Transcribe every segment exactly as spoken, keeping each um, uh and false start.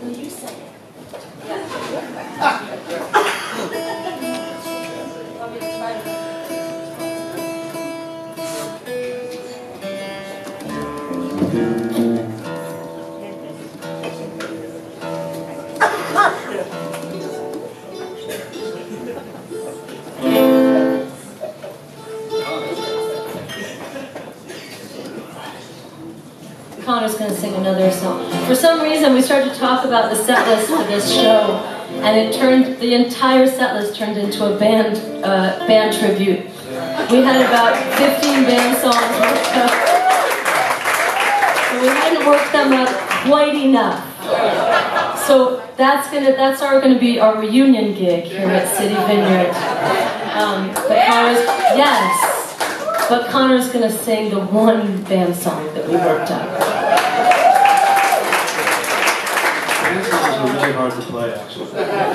you say it. Connor's going to sing another song. For some reason, we started to talk about the set list for this show, and it turned, the entire set list turned into a band, uh, band tribute. We had about fifteen band songs worked up, so we hadn't worked them up quite enough. So that's gonna, that's our going to be our reunion gig here at City Vineyard. Um, but Connor's, yes. But Connor's going to sing the one band song that we worked up. Band songs are really hard to play, actually.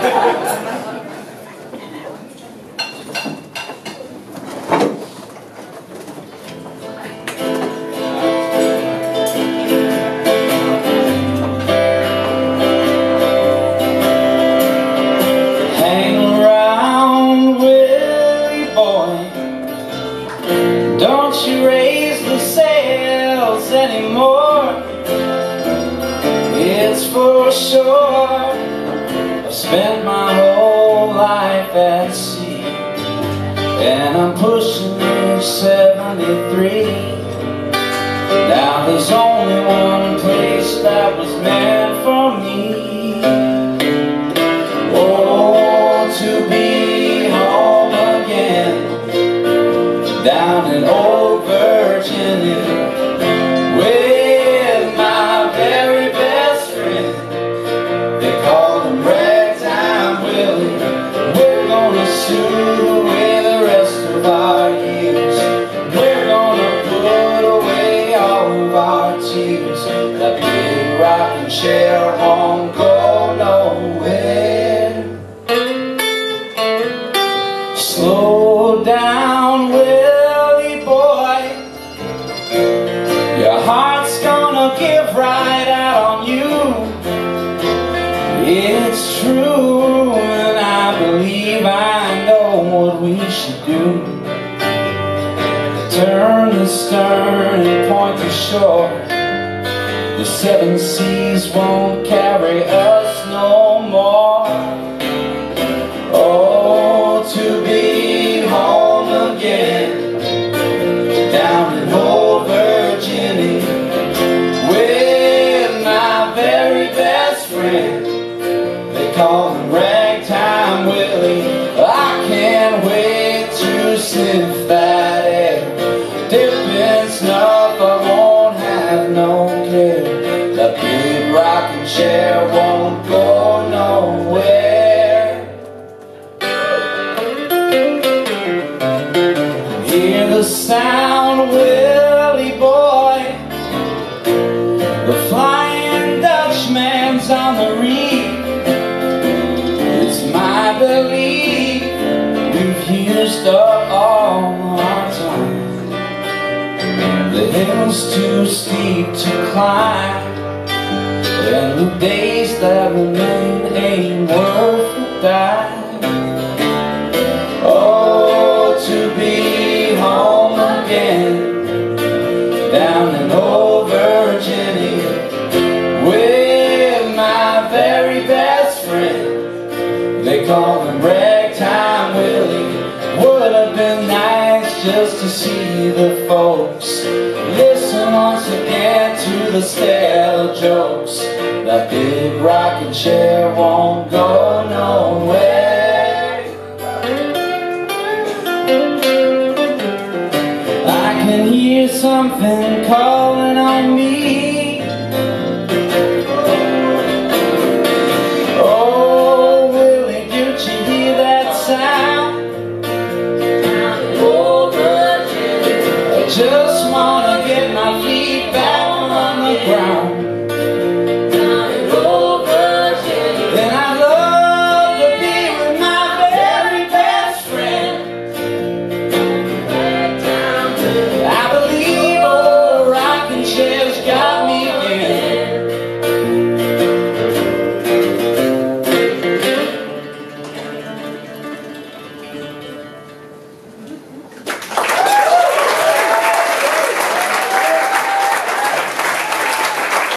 Hang around, Willie boy. Don't you raise the sails anymore. It's for sure I've spent my whole life at sea, and I'm pushing age seventy-three. Now there's only one place that was meant for me. Oh, to be home again, down in old Virginia, with my very best friend. They call him Ragtime Willie. We're gonna soothe away the rest of our years. We're gonna put away all of our tears. That big rocking chair won't go nowhere. Slow down, Willie boy. Your heart's gonna give right out on you. It's true, and I believe I know what we should do. Turn the stern and point to shore. The seven seas won't carry us no more. Oh, to be home again, down in old Virginia, with my very best friend. They call him Ragtime Willie. I can't wait to sniff that air. Dip in snuff, I won't have no care. That big rocking chair won't go nowhere. Hear the sound, Willie boy. The Flying Dutchman's on the reef. It's my belief we've used up all our time. The hill's too steep to climb, and the days that remain ain't worth a dime. Oh, to be home again, down in old Virginia, with my very best friend. They call him Ragtime Willie. Would have been nice just to see the folks listen once again to the stale jokes. That big rocking chair won't go nowhere. I can hear something calling on me.